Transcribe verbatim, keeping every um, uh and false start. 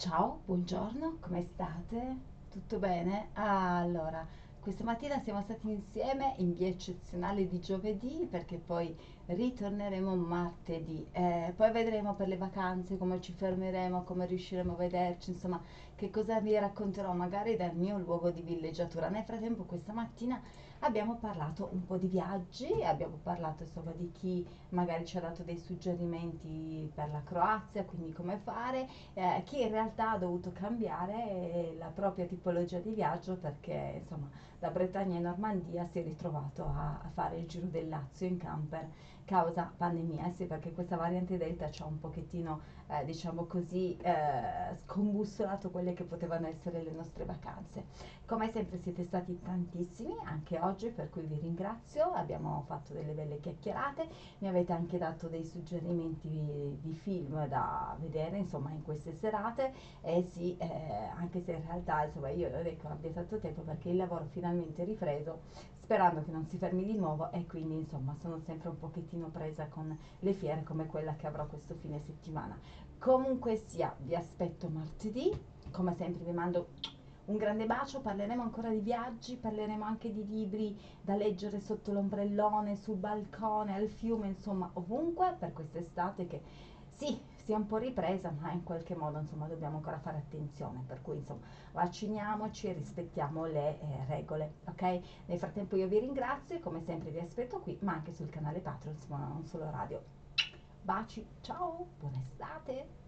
Ciao, buongiorno, come state? Tutto bene? Ah, allora, questa mattina siamo stati insieme in via eccezionale di giovedì perché poi ritorneremo martedì. Eh, poi vedremo per le vacanze come ci fermeremo, come riusciremo a vederci, insomma, che cosa vi racconterò magari dal mio luogo di villeggiatura. Nel frattempo, questa mattina abbiamo parlato un po' di viaggi, abbiamo parlato insomma di chi magari ci ha dato dei suggerimenti per la Croazia, quindi come fare eh, che in realtà ha dovuto cambiare eh, la propria tipologia di viaggio perché insomma da Bretagna in Normandia si è ritrovato a, a fare il giro del Lazio in camper causa pandemia, eh sì, perché questa variante Delta ci ha un pochettino, eh, diciamo così, eh, scombussolato quelle che potevano essere le nostre vacanze. Come sempre siete stati tantissimi anche oggi, per cui vi ringrazio, abbiamo fatto delle belle chiacchierate, mi avete anche dato dei suggerimenti di, di film da vedere, insomma, in queste serate. E sì, eh, anche se in realtà, insomma, io non è che abbia tanto tempo perché il lavoro finalmente è ripreso, sperando che non si fermi di nuovo e quindi, insomma, sono sempre un pochettino presa con le fiere come quella che avrò questo fine settimana. Comunque sia, vi aspetto martedì, come sempre vi mando un grande bacio, parleremo ancora di viaggi, parleremo anche di libri da leggere sotto l'ombrellone, sul balcone, al fiume, insomma, ovunque per quest'estate che sì, si è un po' ripresa, ma in qualche modo, insomma, dobbiamo ancora fare attenzione, per cui, insomma, vacciniamoci e rispettiamo le eh, regole, ok? Nel frattempo io vi ringrazio e come sempre vi aspetto qui, ma anche sul canale Patreon, insomma, non solo radio. Baci, ciao, buona estate!